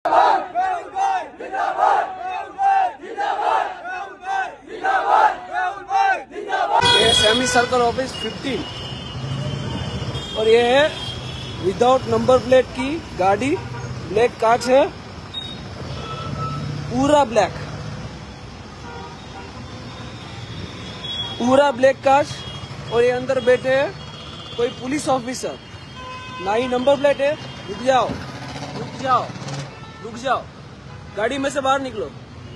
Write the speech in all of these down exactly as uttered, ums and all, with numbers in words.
ये semi circle office fifteen और ये है विदाउट नंबर प्लेट की गाड़ी। ब्लैक कांच है, पूरा ब्लैक, पूरा ब्लैक कांच। और ये अंदर बैठे हैं कोई पुलिस ऑफिसर, ना ही नंबर प्लेट है। रुक जाओ, रुक जाओ, रुक जाओ, गाड़ी में से बाहर निकलो।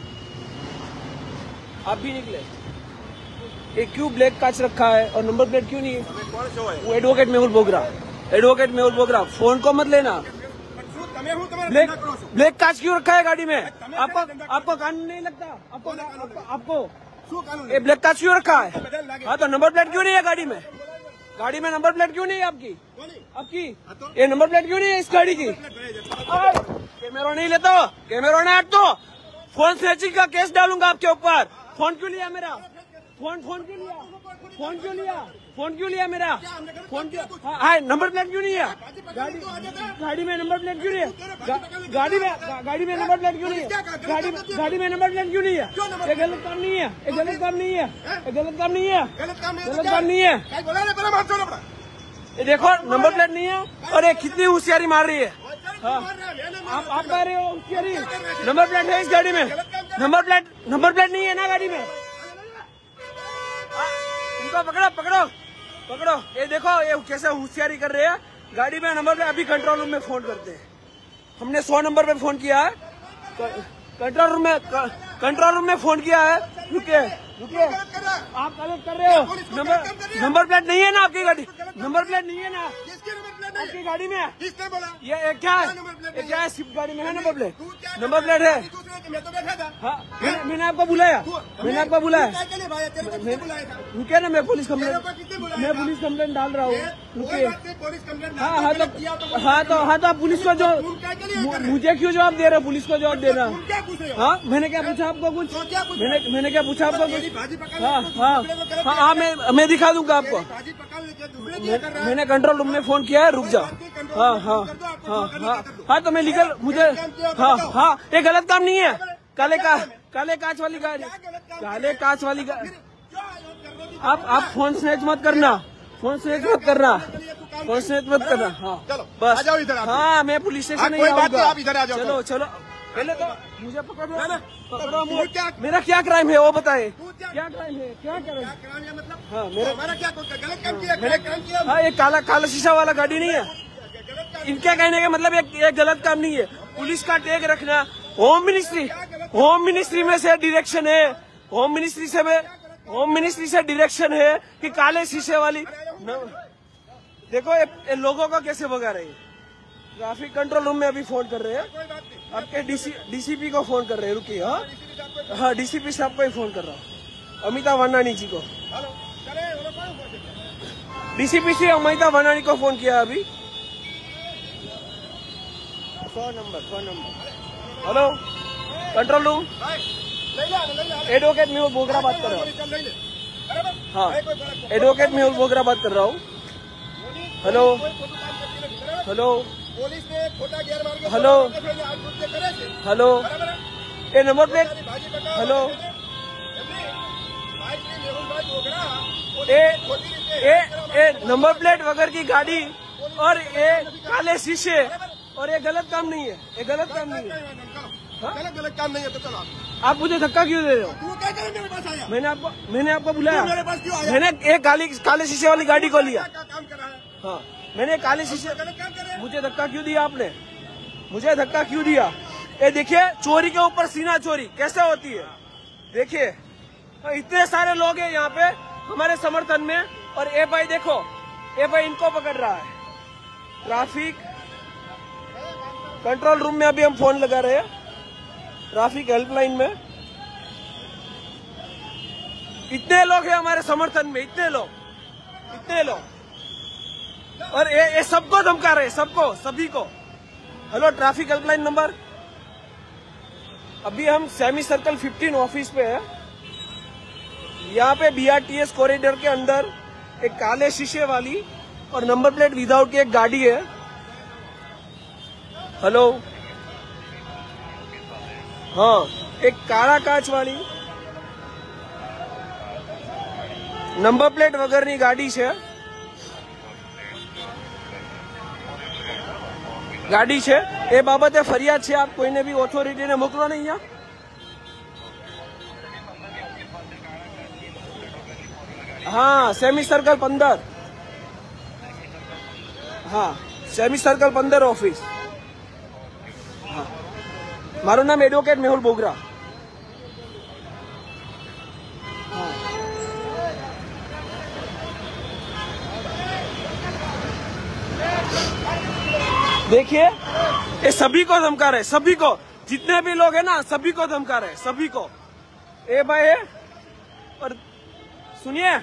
आप भी निकले। ये क्यों ब्लैक कांच रखा है और नंबर प्लेट क्यों नहीं है? वो advocate Mehul Bogra, advocate Mehul Bogra, phone को मत लेना। ब्लैक ब्लैक कांच क्यों रखा है गाड़ी में? आपको आपको कानून नहीं लगता? आपको आपको, आपको ये ब्लैक कांच क्यों रखा है? हाँ, तो नंबर प्लेट क्यों नहीं है गाड़ी में? गाड़ी में नंबर प्लेट क्यों नहीं है आपकी? आपकी ये नंबर प्लेट क्यों नहीं है इस गाड़ी की? कैमरा नहीं लेता, कैमरा नहीं हट तो फोन स्नैचिंग का केस डालूंगा आपके ऊपर। फोन क्यों लिया मेरा? फोन फोन क्यों लिया? फोन क्यों लिया? फोन क्यों लिया मेरा? फोन क्यों? हाँ, नंबर प्लेट क्यों नहीं है गाड़ी? गाड़ी में नंबर प्लेट क्यों नहीं है? गाड़ी में गाड़ी में नंबर प्लेट क्यों नहीं है? गाड़ी में गाड़ी में नंबर प्लेट क्यों नहीं है? ये गलत काम नहीं है, ये गलत काम नहीं है, ये गलत काम नहीं है, गलत काम नहीं है। ये देखो नंबर प्लेट नहीं है और ये कितनी होशियारी मार रही है। हाँ, आप आप कह रहे हो होशियारी? नंबर प्लेट है इस गाड़ी में? नंबर प्लेट नंबर प्लेट नहीं है ना गाड़ी में? इनको पकड़ो पकड़ो पकड़ो। ये देखो ये कैसे होशियारी कर रहे हैं। गाड़ी में नंबर प्लेट, अभी कंट्रोल रूम में फोन करते हैं। हमने सौ नंबर पे फोन किया है, कंट्रोल रूम में कंट्रोल रूम में फोन किया है। रुके रुके, आप गलत कर रहे हो। नंबर नंबर प्लेट नहीं है ना आपकी गाड़ी? नंबर प्लेट नहीं है ना आपकी गाड़ी में? ये क्या है? ये क्या है? स्विफ्ट गाड़ी में है नंबर प्लेट? नंबर प्लेट है। हाँ, मैंने, मैंने आपको बुलाया, मैंने आपको बुलाया। रुके ना, मैं पुलिस कंप्लेंट मैं पुलिस कंप्लेंट डाल रहा हूँ। रुके। हाँ हाँ तो हाँ तो हाँ तो आप पुलिस को जो मुझे क्यों जवाब दे रहे हो? पुलिस को जवाब देना। हाँ, मैंने क्या पूछा आपको? कुछ मैंने मैंने क्या पूछा आपको? कुछ? हाँ हाँ हाँ हाँ मैं मैं दिखा दूंगा आपको। मैंने कंट्रोल रूम में फोन किया है, रुक जाओ। हाँ हाँ हाँ हाँ हाँ तो मैं लीगल, मुझे हाँ हाँ ये गलत काम नहीं है। काले का काले कांच वाली गाड़ी, काले कांच वाली गाड़ी। आप आप फोन स्नैच मत करना, फोन स्नैच मत करना, फोन स्नैच मत करना। हाँ बस, हाँ मैं पुलिस स्टेशन नहीं आऊंगा। चलो चलो, पहले तो मुझे पकड़ो, पकड़ो। मेरा क्या क्राइम है वो बताए? क्या क्राइम है? क्या क्राइम? हाँ मेरा क्या गलत काम किया? गलत काम किया? हाँ, ये काला काला शीशा वाला गाड़ी नहीं है। इनके कहने का मतलब ये गलत काम नहीं है। पुलिस का टैग रखना, होम मिनिस्ट्री होम मिनिस्ट्री में से डायरेक्शन है, होम मिनिस्ट्री से में होम मिनिस्ट्री से डायरेक्शन है कि काले शीशे वाली। देखो ये, ये लोगों को कैसे भगा रही है। ट्रैफिक कंट्रोल रूम में अभी फोन कर रहे हैं, आपके डीसी डीसीपी को फोन कर रहे हैं। रुकिए। हाँ हाँ, डीसीपी साहब को ही फोन कर रहा हूँ, अमिता वानानी जी को। डीसीपी से अमिता वानानी को फोन किया अभी। सौ नंबर सौ number hello control room, advocate Mehul Bogra बात कर रहा हूँ। हाँ, एडवोकेट मेहुल बोगरा बात कर रहा हूँ। हेलो हेलो हेलो हेलो, ये नंबर प्लेट, हेलो, ए ए ए नंबर प्लेट वगैरह की गाड़ी और ये काले शीशे, और ये गलत काम नहीं है, ये गलत काम नहीं है। गलत गलत काम नहीं है तो चलो। आप मुझे धक्का क्यों दे रहे हो? तू क्या करे मेरे पास आया? मैंने आपको मैंने आपको बुलाया, मेरे पास क्यों आया? मैंने एक काली काले शीशे वाली गाड़ी को लिया। क्या काम कर रहा है? हाँ, मैंने काले शीशे, मुझे धक्का क्यों दिया आपने? मुझे धक्का क्यों दिया? ये देखिए, चोरी के ऊपर सीना चोरी कैसे होती है। देखिए इतने सारे लोग हैं यहाँ पे हमारे समर्थन में, और ए भाई देखो, ए भाई इनको पकड़ रहा है। ट्रैफिक कंट्रोल रूम में अभी हम फोन लगा रहे हैं, ट्रैफिक हेल्पलाइन में। इतने लोग हैं हमारे समर्थन में, इतने लोग इतने लोग और ये, ये सबको धमका रहे, सबको, सभी को। Hello, traffic helpline number. अभी हम सेमी सर्कल फिफ्टीन ऑफिस पे है। यहाँ पे बीआरटीएस कॉरिडोर के अंदर एक काले शीशे वाली और नंबर प्लेट विदाउट की एक गाड़ी है। हेलो हाँ, एक काला कांच वाली नंबर प्लेट वगैरह गाड़ी છે ગાડી છે એ બાબતે ફરિયાદ છે આપ કોઈને બી ઓથોરિટીને મોકલો ને અહીંયા हाँ सेमी सर्कल पंदर हाँ सेमी सर्कल पंदर ऑफिस हाँ मारू नाम एडवोकेट मेहुल बोगरा हाँ देखिए ये सभी को धमका रहे सभी को जितने भी लोग हैं ना सभी को धमका रहे सभी को ए भाई है और सुनिए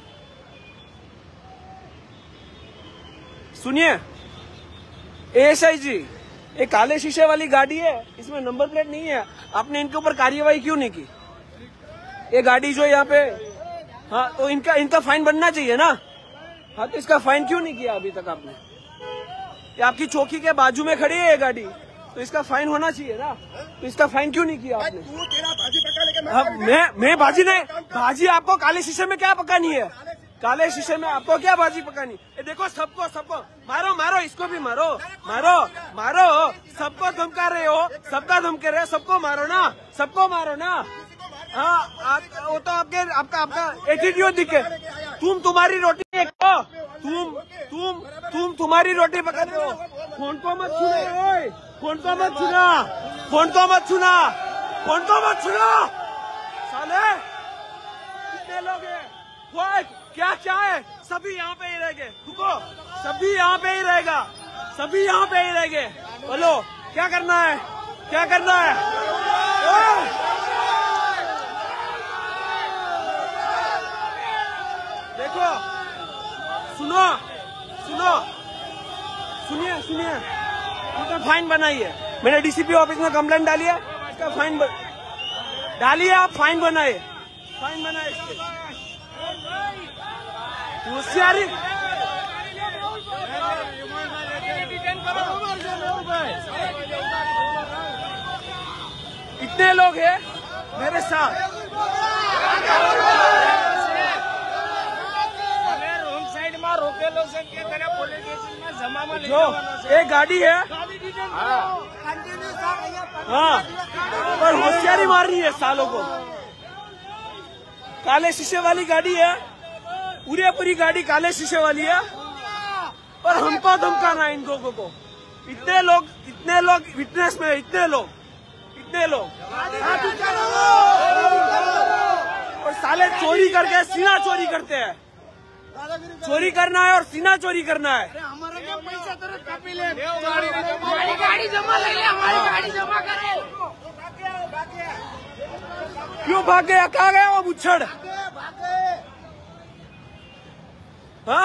सुनिए एएसआई जी ये काले शीशे वाली गाड़ी है इसमें नंबर प्लेट नहीं है आपने इनके ऊपर कार्यवाही क्यों नहीं की ये गाड़ी जो यहाँ पे हाँ तो इनका इनका फाइन बनना चाहिए ना हाँ तो इसका फाइन क्यों नहीं किया अभी तक आपने ये आपकी चौकी के बाजू में खड़ी है ये गाड़ी तो इसका फाइन होना चाहिए ना तो इसका फाइन क्यों नहीं किया आपने तू तेरा भाजी पका लेके हाँ, मैं मैं भाजी नहीं भाजी आपको काले शीशे में क्या पकानी है काले शीशे में आपको क्या भाजी पकानी ये देखो सबको सबको मारो मारो इसको भी मारो मारो मारो सबको धमका रहे हो सबका धमके रहे हो सबको मारो ना सबको मारो ना हाँ आप, वो तो आपके आपका आपका एटीट्यूड दिखे तुम तुम्हारी रोटी खाओ तुम तुम तुम तुम्हारी रोटी पका रहे हो फोन को मत छूना ओए फोन को मत छूना फोन को मत छूना फोन को मत छूना साले कितने लोग हैं क्या क्या है सभी यहाँ पे ही रहेंगे रुको सभी यहाँ पे ही रहेगा सभी यहाँ पे ही रहेंगे बोलो क्या करना है क्या करना है देखो सुनो सुनो सुनिए सुनिए इसका फाइन बनाइए मैंने डीसीपी ऑफिस में कंप्लेंट डाली है इसका फाइन ब... डालिए आप फाइन बनाइए फाइन बनाइए होशियारी इतने लोग हैं मेरे साथ रोंग साइड में रोके लो सकते पुलिस स्टेशन में जमा में जो एक गाड़ी है हाँ और होशियारी मार रही है सालों को काले शीशे वाली गाड़ी है पूरी पूरी गाड़ी काले शीशे वाली है और हमको धमकाना है इन लोगों को इतने लोग इतने लोग विटनेस में इतने लोग इतने लोग और साले चोरी करके सीना चोरी करते हैं चोरी करना है और सीना चोरी करना है हमारे पैसा हमारी गाड़ी जमा ले ले हमारी गाड़ी जमा करे क्यों भाग गया कहाँ गया वो बुच्छड़ हाँ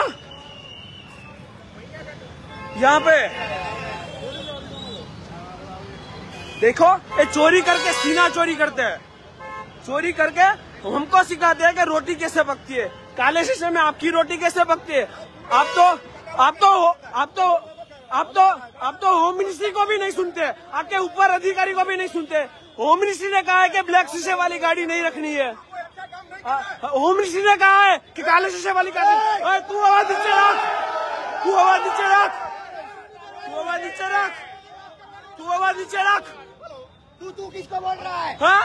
यहाँ पे देखो ये चोरी करके सीना चोरी करते हैं चोरी करके हमको सिखाते हैं कि रोटी कैसे पकती है काले शीशे में आपकी रोटी कैसे पकती है आप तो आप तो आप तो आप तो आप तो होम मिनिस्ट्री को भी नहीं सुनते आपके ऊपर अधिकारी को भी नहीं सुनते होम मिनिस्ट्री ने कहा है कि ब्लैक शीशे वाली गाड़ी नहीं रखनी है होम मिनिस्ट्री ने कहा है कि काले शीशे वाली गाड़ी तू आवाज नीचे रख तू आवाज नीचे रख तू आवाज नीचे रख तू आवाज नीचे रख तू तू किसको बोल रहा है हाँ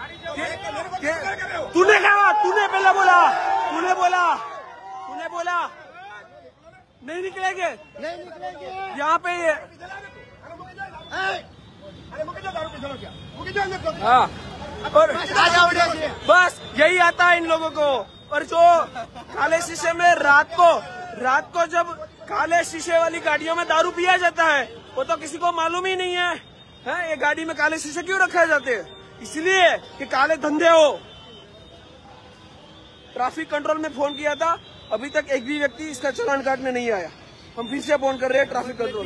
तूने कहा तूने पहले बोला तूने बोला तूने बोला नहीं निकलेंगे नहीं निकलेंगे यहाँ पे ये हाँ और बस यही आता है इन लोगों को और जो काले शीशे में रात को रात को जब काले शीशे वाली गाड़ियों में दारू पिया जाता है वो तो किसी को मालूम ही नहीं है, है? ये गाड़ी में काले शीशे क्यों रखे जाते हैं इसलिए कि काले धंधे हो। ट्रैफिक कंट्रोल में फोन किया था अभी तक एक भी व्यक्ति इसका चालान काटने नहीं आया। हम फिर से फोन कर रहे हैं ट्रैफिक कंट्रोल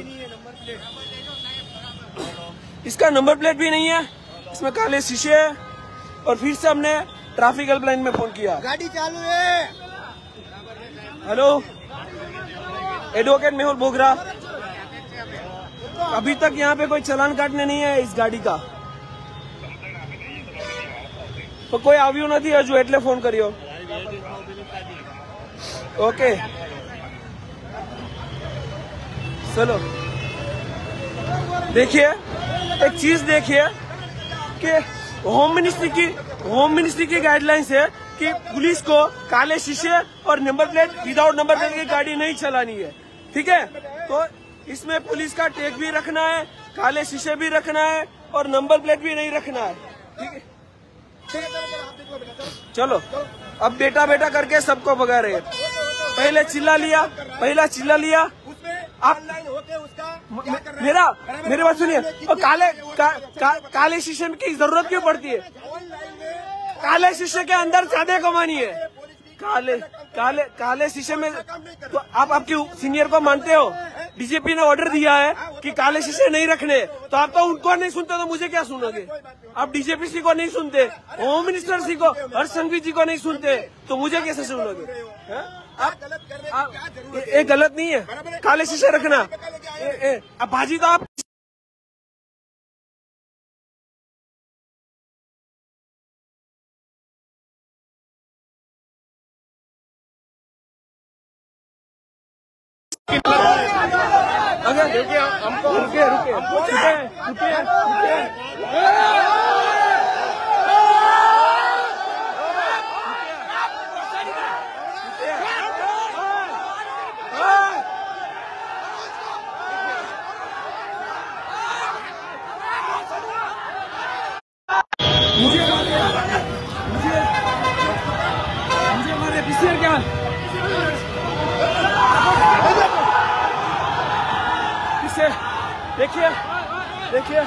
इसका नंबर प्लेट भी नहीं है इसमें काले शीशे है और फिर से हमने ट्रैफिक हेल्पलाइन में फोन किया गाड़ी चालू है। हेलो एडवोकेट मेहुल बोगरा अभी तक यहाँ पे कोई चालान काटने नहीं है इस गाड़ी का તો કોઈ આવ્યું નથી હજુ એટલે ફોન કર્યો. ओके चलो देखिए एक चीज देखिए कि होम मिनिस्ट्री की होम मिनिस्ट्री की गाइडलाइंस है कि पुलिस को काले शीशे और number plate without number plate की गाड़ी नहीं चलानी है. ठीक है, तो इसमें पुलिस का टैग भी रखना है, काले शीशे भी रखना है और नंबर प्लेट भी नहीं रखना है. ठीक है, चलो अब बेटा बेटा करके सबको भगा रहे हैं. पहले चिल्ला लिया पहला चिल्ला लिया आप मेरा मेरी बात सुनिए. और काले का, का, काले शीशे की जरूरत क्यों पड़ती है? काले शीशे के अंदर ज्यादा कमानी है. काले काले काले शीशे में तो आप आपके सीनियर को मानते हो? डीजीपी ने ऑर्डर दिया है कि काले शीशे नहीं रखने, तो आप तो उनको नहीं सुनते तो मुझे क्या सुनोगे? आप डीजीपी सी को नहीं सुनते, होम मिनिस्टर सी को, हर्ष संघवी जी को नहीं सुनते, तो मुझे कैसे सुनोगे? आप, आप ये गलत नहीं है काले शीशे रखना. ए, ए, अब भाजी तो आप अगर रुके हमको रुके रुके रुके रुके रुके मुझे मुझे मुझे हमारे पीसीआर क्या पीछे देखिए देखिए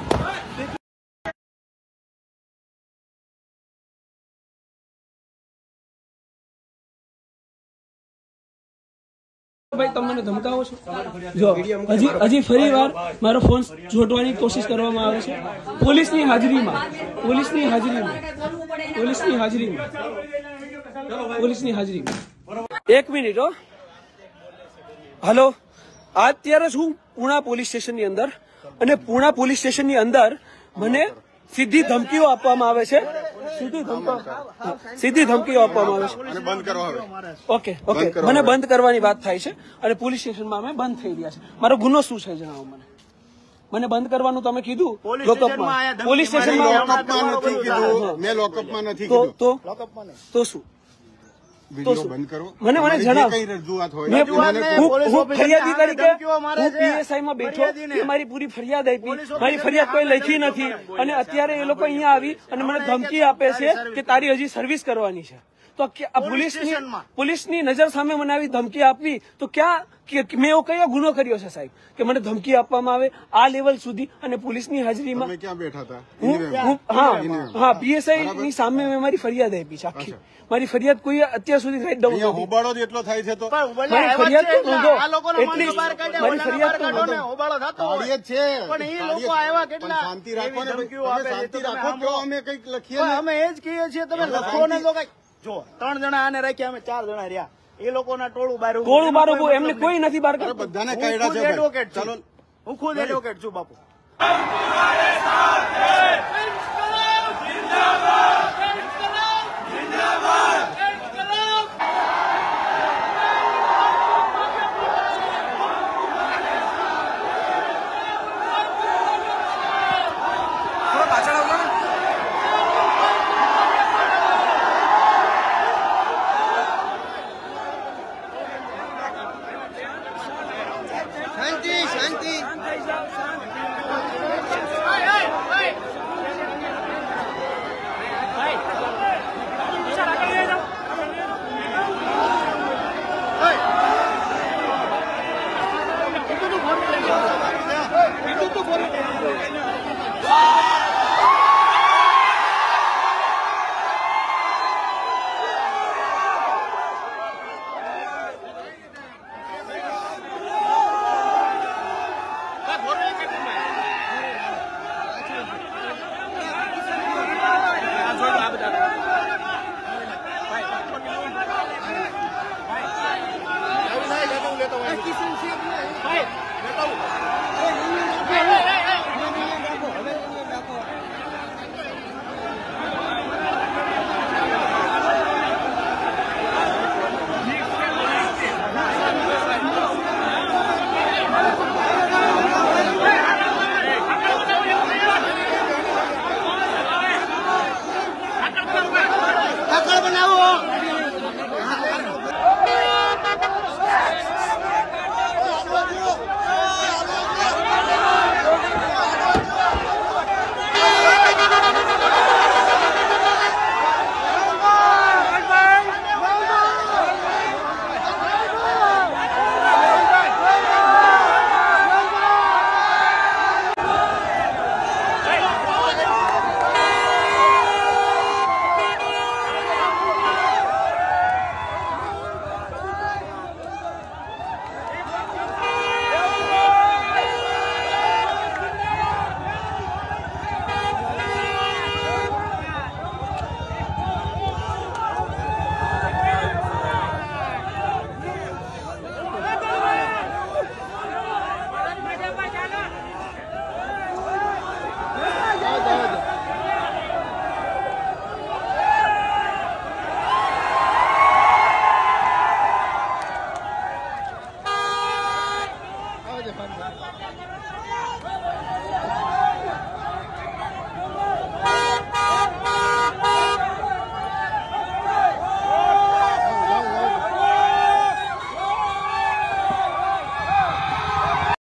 ભાઈ તમે મને ધમકાવો છો? જો હજી હજી ફરી વાર મારો ફોન જોડવાની કોશિશ કરવામાં આવે છે પોલીસની હાજરીમાં પોલીસની હાજરીમાં પોલીસની હાજરીમાં પોલીસની હાજરીમાં. એક મિનિટ હો. હલો, અત્યારે હું પૂણા પોલીસ સ્ટેશનની અંદર અને પૂણા પોલીસ સ્ટેશનની અંદર મને સીધી ધમકીઓ આપવામાં આવે છે. સીધી ધમકીઓ સીધી ધમકીઓ આપવામાં આવે છે. બંધ કરવા આવે. ઓકે ઓકે મને બંધ કરવાની વાત થાય છે અને પોલીસ સ્ટેશનમાં અમે બંધ થઈ રહ્યા છે. મારો ગુનો શું છે જણાવો મને. મને બંધ કરવાનું તમે કીધું લોકઅપમાં, પોલીસ સ્ટેશનમાં લોકઅપમાં નથી કીધું, મેં લોકઅપમાં નથી તો કીધું. તો તો શું વિડીયો બંધ કરો. મને મને જણાવો. કઈ રજૂઆત હોય મેં હું ફરિયાદી તરીકે હું પીએસઆઈ માં બેઠો કે મારી પૂરી ફરિયાદ આપી, મારી ફરિયાદ કોઈ લખી નથી અને અત્યારે એ લોકો અહીંયા આવી અને મને ધમકી આપે છે કે તારી હજી સર્વિસ કરવાની છે. તો આ પોલીસની પોલીસની નજર સામે મને આવી ધમકી આપવી તો ક્યાં મેં એવો કયો ગુનો કર્યો છે સાહેબ કે મને ધમકી આપવામાં આવે આ લેવલ સુધી? અને પોલીસની હાજરીમાં તમે ક્યાં બેઠા હતા? હું હા હા પીએસઆઈ ની સામે મેં મારી ફરિયાદ આપી છે આખી. મારી ફરિયાદ કોઈ અત્યાર સુધી રાઈટ ડાઉન નથી. હોબાળો જ એટલો થાય છે તો મારી ફરિયાદ તો નોંધો એટલી મારી ફરિયાદ તો નોંધો. હોબાળો થતો હોય જ છે પણ એ લોકો આવ્યા કેટલા શાંતિ રાખો ને તમે શાંતિ રાખો. જો અમે કઈક લખીએ અમે એ જ કહીએ છીએ તમે લખો ને તો કઈ. જો ત્રણ જણા આને રાખ્યા અમે ચાર જણા રહ્યા એ લોકોના ટોળું બાર ટોળું બાર ઉભું એમને કોઈ નથી બહાર બધાને કાયડા છે. એડવોકેટ ચાલો હું ખુદ એડવોકેટ છું બાપુ.